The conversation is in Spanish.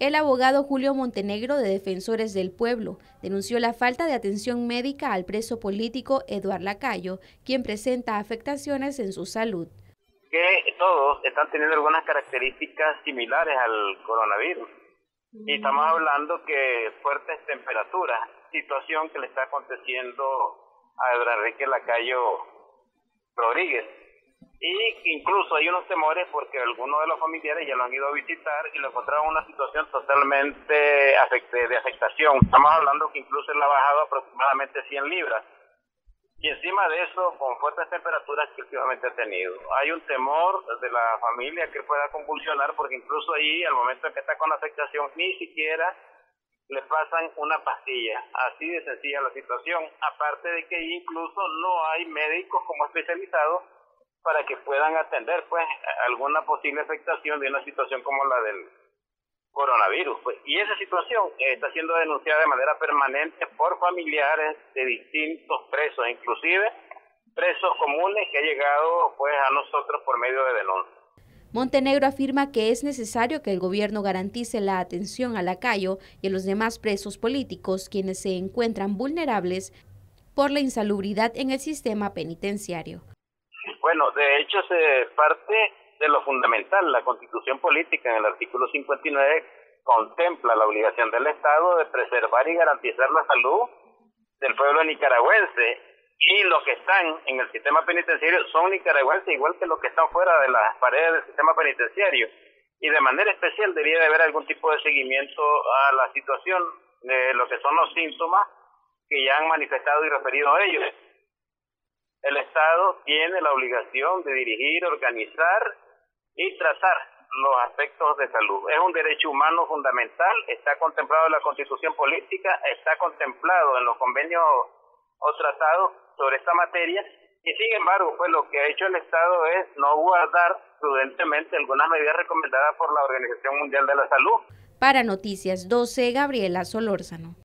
El abogado Julio Montenegro, de Defensores del Pueblo, denunció la falta de atención médica al preso político Eduardo Lacayo, quien presenta afectaciones en su salud. Que todos están teniendo algunas características similares al coronavirus. Y estamos hablando que fuertes temperaturas, situación que le está aconteciendo a Eduardo Enrique Lacayo Rodríguez. Y incluso hay unos temores porque algunos de los familiares ya lo han ido a visitar y lo encontraron en una situación totalmente de afectación. Estamos hablando que incluso él ha bajado aproximadamente 100 libras. Y encima de eso, con fuertes temperaturas que últimamente ha tenido. Hay un temor de la familia que pueda convulsionar porque incluso ahí, al momento en que está con afectación, ni siquiera le pasan una pastilla. Así de sencilla la situación. Aparte de que incluso no hay médicos como especializados para que puedan atender pues alguna posible afectación de una situación como la del coronavirus. Pues. Y esa situación está siendo denunciada de manera permanente por familiares de distintos presos, inclusive presos comunes que han llegado pues a nosotros por medio de denuncias. Montenegro afirma que es necesario que el gobierno garantice la atención a Lacayo y a los demás presos políticos quienes se encuentran vulnerables por la insalubridad en el sistema penitenciario. Bueno, de hecho se parte de lo fundamental. La Constitución política en el artículo 59 contempla la obligación del Estado de preservar y garantizar la salud del pueblo nicaragüense, y los que están en el sistema penitenciario son nicaragüenses igual que los que están fuera de las paredes del sistema penitenciario, y de manera especial debería de haber algún tipo de seguimiento a la situación de lo que son los síntomas que ya han manifestado y referido a ellos. El Estado tiene la obligación de dirigir, organizar y tratar los aspectos de salud. Es un derecho humano fundamental, está contemplado en la Constitución política, está contemplado en los convenios o tratados sobre esta materia, y sin embargo, pues lo que ha hecho el Estado es no guardar prudentemente algunas medidas recomendadas por la Organización Mundial de la Salud. Para Noticias 12, Gabriela Solórzano.